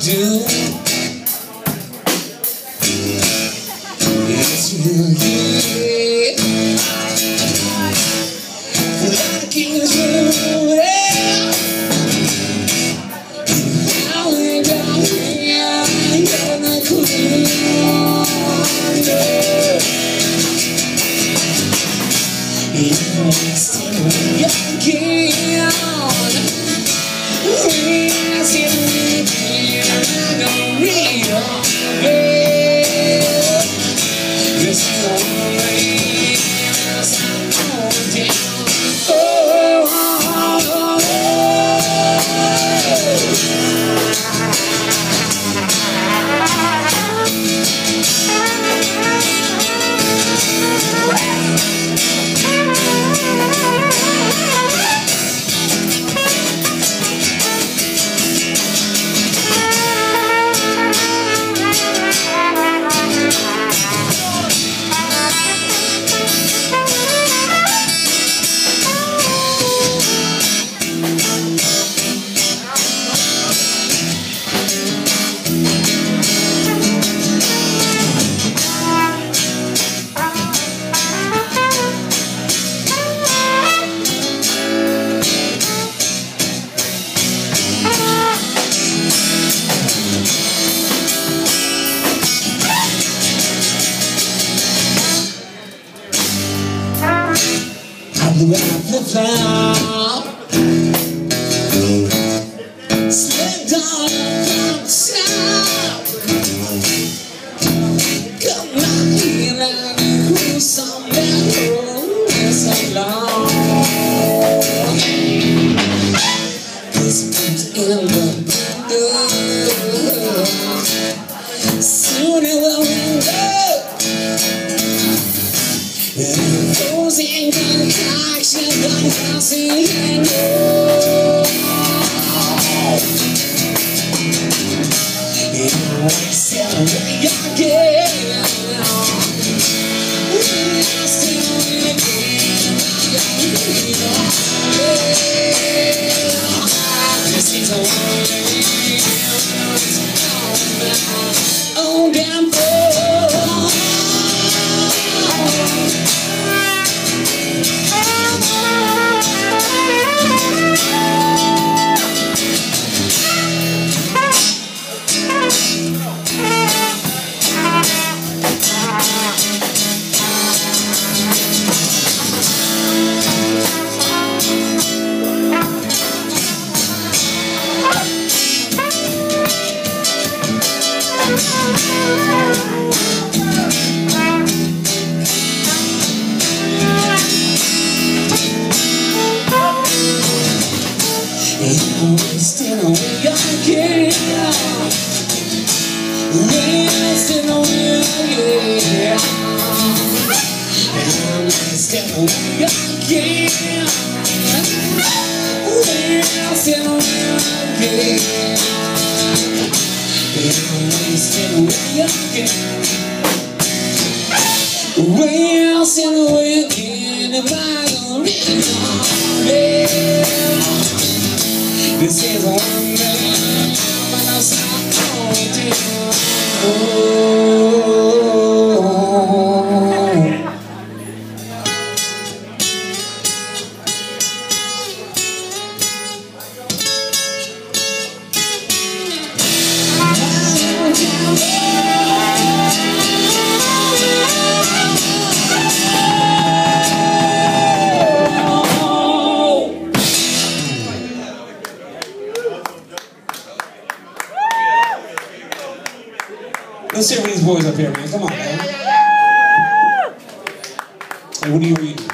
do. It's real good. Like it's real. Now we're down here, you're not cool. You're still young. We're still young. Real bad. This is all right. I'm down. The flower slipped on the top. Come on here and you some metal so long. This put in the window. Soon it will ring up. And it goes in concoction. I see you. You're still again. We're still again. This is oh, damn we're still waiting Margaritaville. This is one day when I stop holding. Let's hear these boys up here, man. Come on, man. Hey, what are you reading?